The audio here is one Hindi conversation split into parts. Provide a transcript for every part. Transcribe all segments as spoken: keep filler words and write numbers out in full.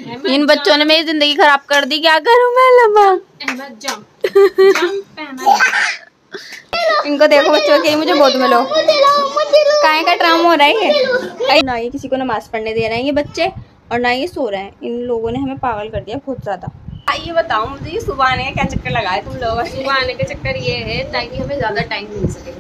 इन बच्चों ने मेरी जिंदगी खराब कर दी, क्या करूं मैं लबक। इनको देखो बच्चों के, मुझे गोद में लो। काय का ड्रामा हो रहा है ये? ना ये किसी को नमाज पढ़ने दे रहे हैं ये बच्चे, और ना ये सो रहे हैं। इन लोगों ने हमें पागल कर दिया बहुत ज्यादा। ये बताओ मुझे, ये सुबह आने का क्या चक्कर लगाए तुम लोगों ने? सुबह आने का चक्कर ये है ताकि हमें ज्यादा टाइम मिल सके।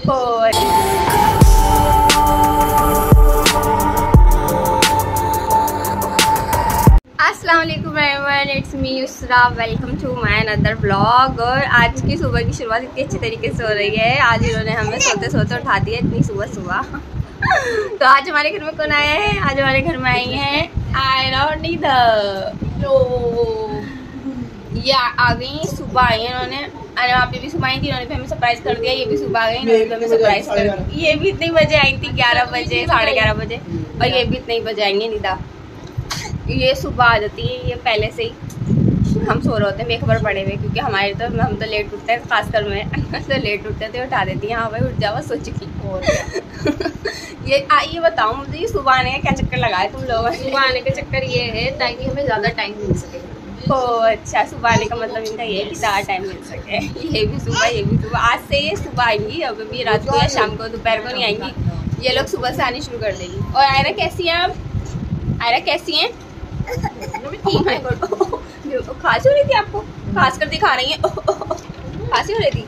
अस्सलाम वालेकुम everyone, it's me Yusra, welcome to my another vlog. और आज की सुबह की शुरुआत इतनी अच्छी तरीके से हो रही है। आज इन्होंने हमें सोते सोते उठा दिया इतनी सुबह सुबह। तो आज हमारे घर में कौन आया है? आज हमारे घर में आई हैं आयरा और निदा। ये आ गई, सुबह आई है इन्होंने। अरे वहाँ पे भी सुबह आई थी, इन्होंने भी हमें सरप्राइज कर दिया। ये भी सुबह आ गई, इन्होंने भी हमें सरप्राइज कर दिया। ये भी इतने बजे आई थी, ग्यारह बजे साढ़े ग्यारह बजे, और ये भी इतने ही बजे आएंगे निदा। ये सुबह आ जाती है, ये पहले से ही। हम सो रहे होते हैं बेखबर पड़े हुए, क्योंकि हमारे तो हम तो लेट उठते हैं, खासकर मैं तो लेट उठते थे, उठा देती है। हाँ भाई उठ जाओ, सो चुकी। ये आ, ये बताओ मुझे, ये सुबह आने का क्या चक्कर लगाए तुम लोगों ने? सुबह आने का चक्कर ये है ताकि हमें ज्यादा टाइम मिल सके। ओह अच्छा, सुबह आने का मतलब इनका ये है कि ज़्यादा टाइम मिल सके। ये भी सुबह, ये भी सुबह। आज से ये सुबह आएंगी, अब भी रात को या शाम को, दोपहर को नहीं आएंगी। ये लोग सुबह से आनी शुरू कर देंगी। और आयरा कैसी है आप? आयरा कैसी हैं? खांसी हो रही थी आपको? खास कर दिखा रही है, खांसी हो रही थी।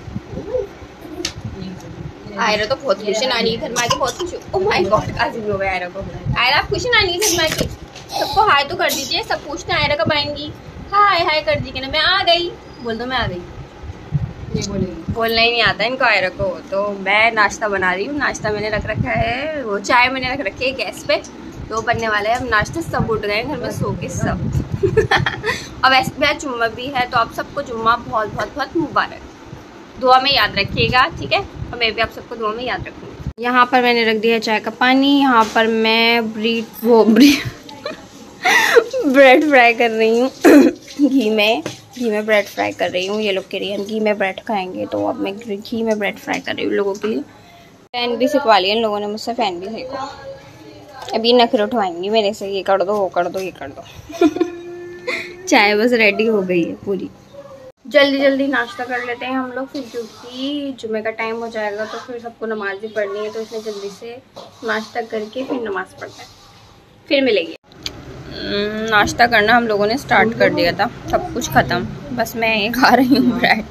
आयरा तो बहुत खुश है नानी के घर में आके, बहुत खुश है। ओह माय गॉड, खांसी भी हो गई आयरा को। आयरा आप खुश है नानी के घर में आके? सबको हाय तो कर दीजिए। सब पूछते हैं आयरा कब आएंगी। हाय हाय कर दी कि मैं आ गई, बोल दो मैं आ गई। ये बोलेगी, बोलना ही नहीं आता इनको आयरा को। तो मैं नाश्ता बना रही हूँ। नाश्ता मैंने रख रखा है, वो चाय मैंने रख रखी है गैस पे, तो बनने वाला है। अब नाश्ते सब उठ गए घर में सो के सब। अब ऐसे भी आज जुम्मा भी है, तो आप सबको जुम्मा बहुत बहुत बहुत मुबारक। दुआ में याद रखिएगा, ठीक है? और मैं भी आप सबको दुआ में याद रखूँगी। यहाँ पर मैंने रख दिया चाय का पानी। यहाँ पर मैं ब्रीड वो ब्रीड ब्रेड फ्राई कर रही हूँ घी में घी में ब्रेड फ्राई कर रही हूँ। ये लोग कह रही है हम घी में ब्रेड खाएंगे, तो अब मैं घी में ब्रेड फ्राई कर रही हूँ लोगों के लिए। फैन भी सिखवा लिया इन लोगों ने मुझसे, फैन भी सीखो। अभी नखरे उठवाएंगी मेरे से, ये कर दो वो कर दो ये कर दो। चाय बस रेडी हो गई है पूरी। जल्दी जल्दी नाश्ता कर लेते हैं हम लोग, फिर क्योंकि जुम्मे का टाइम हो जाएगा, तो फिर सबको नमाज भी पढ़नी है। तो इसलिए जल्दी से नाश्ता करके फिर नमाज पढ़ते हैं, फिर मिलेंगे। नाश्ता करना हम लोगों ने स्टार्ट कर दिया था, सब कुछ ख़त्म, बस मैं ये खा रही हूँ ब्रेड।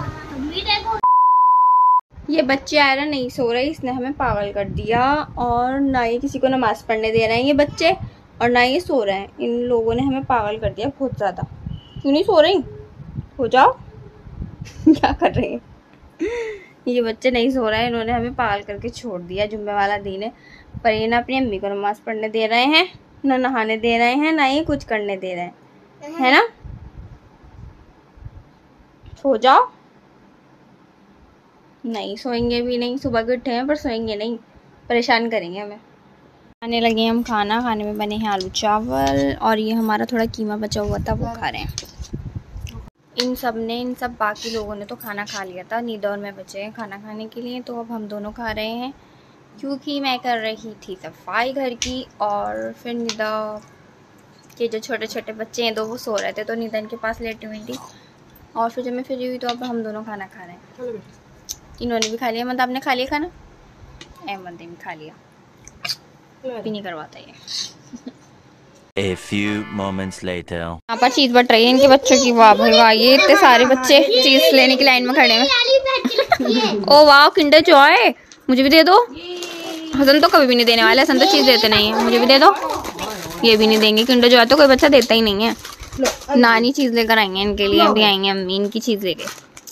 ये बच्चे आयरा नहीं सो रहे, इसने हमें पागल कर दिया। और ना ये किसी को नमाज पढ़ने दे रहे हैं ये बच्चे, और ना ये सो रहे हैं। इन लोगों ने हमें पागल कर दिया बहुत ज़्यादा। क्यों नहीं सो रही? हो जाओ। क्या कर रहे हैं ये बच्चे? नहीं सो रहे हैं, इन्होंने हमें पागल करके छोड़ दिया। जुम्मे वाला दिन है, पर ये ना अपनी अम्मी को नमाज पढ़ने दे रहे हैं, ना नहाने दे रहे हैं, ना ये कुछ करने दे रहे हैं, है ना? सो जाओ। नहीं सोएंगे भी नहीं, सुबह के उठे हैं पर सोएंगे नहीं, परेशान करेंगे हमें। खाने लगे हम खाना। खाने में बने हैं आलू चावल, और ये हमारा थोड़ा कीमा बचा हुआ था वो खा रहे हैं। इन सब ने इन सब बाकी लोगों ने तो खाना खा लिया था, निदा और मैं बचे हैं खाना खाने के लिए। तो अब हम दोनों खा रहे हैं, क्योंकि मैं कर रही थी सफाई घर की, और फिर निदा के जो छोटे छोटे बच्चे हैं दो, वो सो रहे थे, तो निदा इनके पास लेटी हुई थी। और फिर जब मैं फ्री हुई तो अब हम दोनों खाना खा रहे हैं। इन्होंने भी खा लिया। मतलब आपने खा लिया खाना? अहमद ने भी खा लिया, भी नहीं करवाता ये। A few moments later. यहाँ पर चीज बट रही है इनके बच्चों की। वाह भाई वाह, ये इतने सारे बच्चे चीज लेने की लाइन में खड़े हैं। ओ वाह, किंडर जॉय मुझे भी दे दो। हसन तो कभी भी नहीं देने वाले, हसन तो चीज देते नहीं है। मुझे भी दे दो। ये भी नहीं देंगे, किंडर जॉय तो कोई बच्चा देता ही नहीं है। नानी चीज लेकर आएंगे इनके लिए, अभी आएंगे अम्मी इनकी चीज लेके।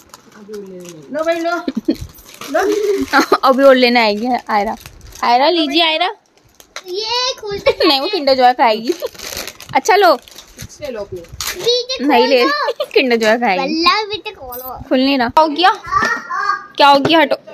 अभी और लेने आएगी आयरा। आयरा लीजिए आयरा। ये नहीं, वो किंडर जॉय खाएगी। अच्छा लो, लो नहीं ले, किंडर जॉय खाएगी। खुल नहीं रहा। क्या हो गया? क्या हो गया? हटो।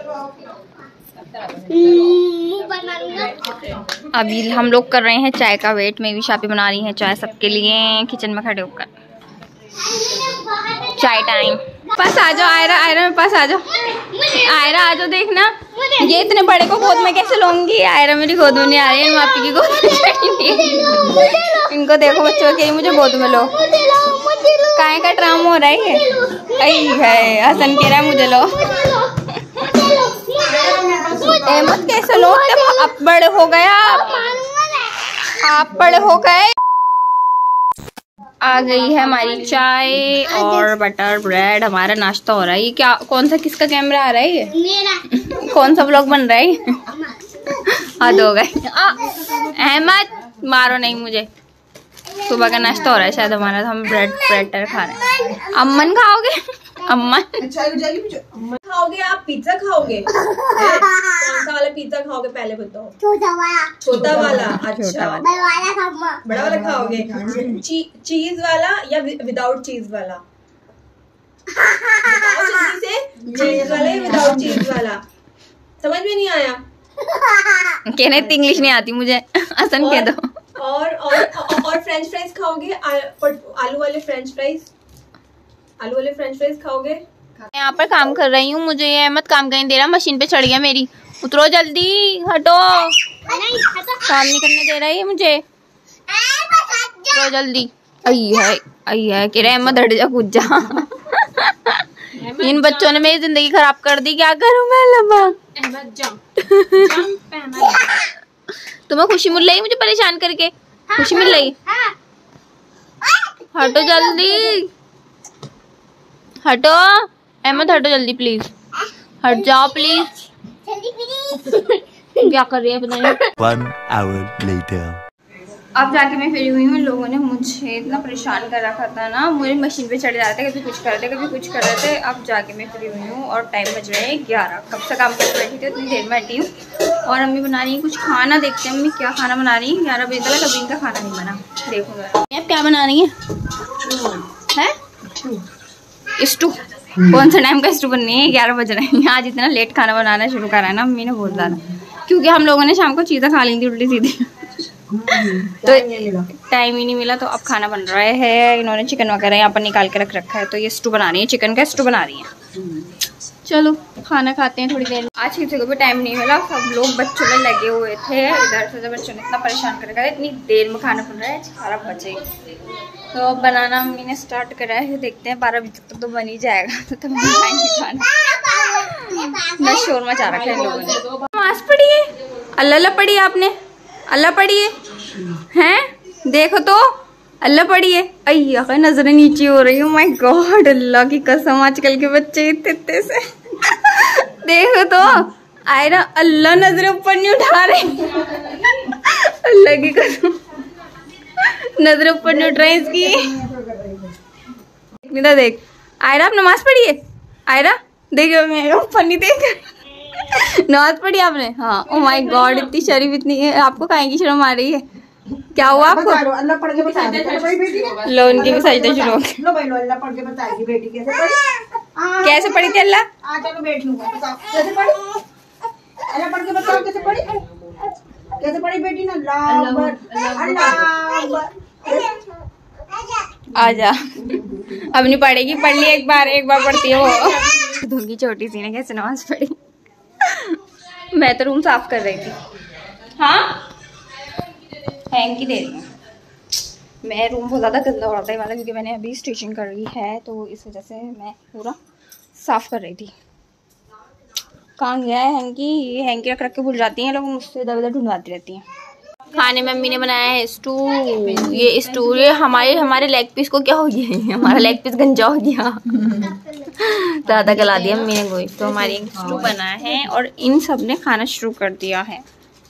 अभी हम लोग कर रहे हैं चाय का वेट। मैं भी शापी बना रही है चाय सबके लिए, किचन में खड़े होकर। चाय टाइम। पास आ जाओ आयरा, आयरा मेरे पास आ जाओ, आयरा आ जाओ। देखना ये इतने बड़े को गोद में कैसे लूंगी, आयरा मेरी गोद में नहीं आ रही है, मापी की गोद में चढ़ी। इनको देखो बच्चों के, मुझे गोद में लो। काय का ड्रामा हो रहा है ये? है हसन कह रहा है मुझे लो। अहमद कैसे लो, आप बड़े हो गया, आप बड़े हो गए। आ गई है हमारी चाय और बटर ब्रेड, हमारा नाश्ता हो रहा है। ये क्या, कौन सा, किसका कैमरा आ रहा है ये? मेरा। कौन सा व्लॉग बन रहा है? हद हो गए। अहमद मारो नहीं मुझे। सुबह का नाश्ता हो रहा है शायद हमारा, तो हम ब्रेड ब्रेड खा रहे हैं। अम्मन खाओगे? अम्मन खाओगे आप? पिज्जा खाओगे? कौन सा वाला पिज्जा खाओगे पहले बताओ? छोटा वाला। छोटा वाला, अच्छा। बड़ा वाला खाओगे? ची, चीज वाला या विदाउट चीज वाला? जल्दी से, चीज वाला या विदाउट चीज वाला? समझ में नहीं आया? कहने इतनी इंग्लिश नहीं आती मुझे, आसान कह दो। और और और फ्रेंच फ्राइज खाओगे? आलू वाले फ्रेंच फ्राइज, आलू वाले फ्रेंच फ्राइज खाओगे? यहाँ पर काम कर रही हूँ, मुझे ये अहमद काम करने दे रहा, मशीन पे चढ़ गया मेरी। उतरो जल्दी, हटो, काम नहीं करने दे रहा है मुझे। उतरो जल्दी। आई है, आई है कि अहमद हट जा, कूद जा। इन बच्चों ने मेरी जिंदगी खराब कर दी, क्या करूँ मैं? लबा तुम्हें खुशी मिल रही मुझे परेशान करके? खुशी मिल रही? हटो जल्दी, हटो अहमद, हटो जल्दी प्लीज, हट जाओ प्लीज। क्या कर रही है पता नहीं। One hour later. अब जाके मैं फ्री हुई हूँ। लोगों ने मुझे इतना परेशान कर रखा था ना, मुझे मशीन पे चढ़ जाते, कभी कुछ कर रहे थे, कभी कुछ कर रहे थे। अब जाके मैं फ्री हुई हूँ और टाइम बज रहे हैं ग्यारह। कब से काम करके बैठी थी, उतनी देर में हटी हूँ। और अम्मी बना रही है कुछ खाना, देखते हैं मम्मी क्या खाना बना रही है। ग्यारह बजे तक कभी इनका खाना नहीं बना, देखो जरा आप क्या बना रही है? स्टू? कौन सा टाइम का स्टू बननी है? ग्यारह बज रहे हैं। आज इतना लेट खाना बनाना शुरू करा है ना मम्मी ने बहुत ज़्यादा, क्योंकि हम लोगों ने शाम को चीज़ें खा ली थी उल्टी सीधी, तो टाइम ही नहीं मिला। तो अब खाना बन रहा है। इन्होंने चिकन वगैरह यहाँ पर निकाल के रख रखा है, तो ये स्टू बना रही है, चिकन का स्टू बना रही है। चलो खाना खाते हैं थोड़ी देर। आज किसी को भी टाइम नहीं मिला, सब लोग बच्चों में लगे हुए थे। इधर से जब बच्चों ने इतना परेशान कर रखा है, इतनी देर में खाना बन रहा है, बारह बजे। तो अब बनाना मम्मी ने स्टार्ट करा है, देखते हैं बारह बजे तक तो बन ही जाएगा, तो तब हम खाएंगे खाना। बस शोर मचा रखा है लोगों ने। नमाज पढ़ी है, अल्लाह अल्लाह पढ़ी है आपने? अल्लाह पढ़ी है हैं? देखो तो अल्लाह पढ़ी है। अय्या नजरें नीचे हो रही हूँ। माय गॉड, अल्लाह की कसम, आजकल के बच्चे इतने इतने से देखो तो आयरा, अल्लाह नजरें ऊपर नहीं उठा रहे। अल्लाह की कसम नजरें ऊपर नहीं उठ रही इसकी। निदा देख आयरा, आप नमाज पढ़ी है? आयरा देखो, मैं ऊपर नहीं देख। नमाज पढ़ी आपने? हाँ। ओ माय गॉड, इतनी शरीफ, इतनी आपको काहे की शर्म आ रही है? क्या हुआ आपको? अल्लाह पढ़ के बता दे। लो उनकी भी सजदे शुरू हो गए। लो भाई, लो अल्लाह पढ़ के बताएगी बेटी कैसे पढ़ी। कैसे पढ़ी थी अल्लाह? आ चलो बैठ लूं, बताओ कैसे पढ़ी। अल्लाह पढ़ के बताओ कैसे पढ़ी, कैसे पढ़ी बेटी ना। अल्लाह अकबर, अल्लाह अकबर। आजा, अब नहीं पढ़ेगी, पढ़ ली एक बार, एक बार पढ़ती है वो। धूंगी छोटी सी ने कैसे नमाज पढ़ी। मैं तो रूम साफ कर रही थी। हाँ हैंकी दे रही हूँ मैं। रूम बहुत ज़्यादा गंदा हो रहा था वाला, क्योंकि मैंने अभी स्टिचिंग कर रही है, तो इस वजह से मैं पूरा साफ कर रही थी। कहाँ गया है हैंकी? ये हैंकी रख रख के भूल जाती हैं लोग, मुझसे इधर उधर ढूंढवाती रहती हैं। खाने में मम्मी ने बनाया है स्टू। ये स्टू, ये हमारे हमारे लेग पीस को क्या हो गया? हमारा लेग पीस गंजा हो गया। ज़्यादा गला दिया मम्मी ने गोश्त। तो हमारी एक स्टू बना है और इन सब ने खाना शुरू कर दिया है।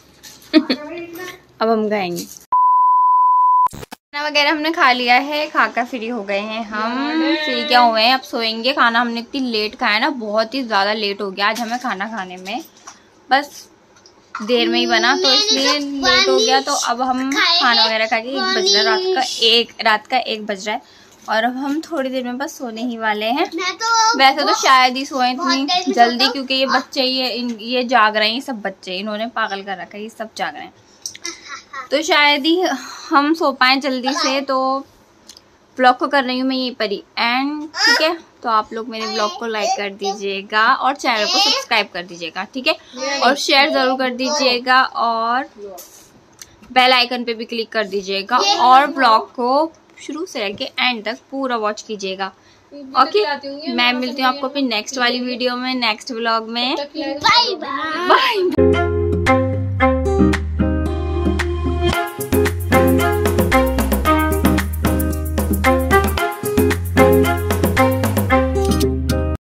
अब हम खाएंगे। खाना वगैरह हमने खा लिया है, खाकर फ्री हो गए हैं हम। फ्री क्या हुए हैं, अब सोएंगे। खाना हमने इतनी लेट खाया ना, बहुत ही ज़्यादा लेट हो गया आज हमें खाना खाने में। बस देर में ही बना, तो इसलिए लेट हो गया। तो अब हम खाना वगैरह खा के एक बज रहा है, रात का एक रात का एक बज रहा है। और अब हम थोड़ी देर में बस सोने ही वाले हैं। वैसे तो शायद ही सोए इतनी जल्दी, क्योंकि ये बच्चे ये ये जाग रहे हैं, ये सब बच्चे इन्होंने पागल कर रखा है, ये सब जाग रहे हैं। तो शायद ही हम सो पाए जल्दी से। तो ब्लॉग को कर रही हूँ मैं यहीं पर ही एंड, ठीक है। तो आप लोग मेरे ब्लॉग को लाइक कर दीजिएगा और चैनल को सब्सक्राइब कर दीजिएगा, ठीक है। और शेयर जरूर कर दीजिएगा और बेल आइकन पे भी क्लिक कर दीजिएगा और ब्लॉग को शुरू से लेके एंड तक पूरा वॉच कीजिएगा। ओके, मैं मिलती हूँ आपको फिर नेक्स्ट वाली वीडियो में, नेक्स्ट व्लॉग में। Bye bye.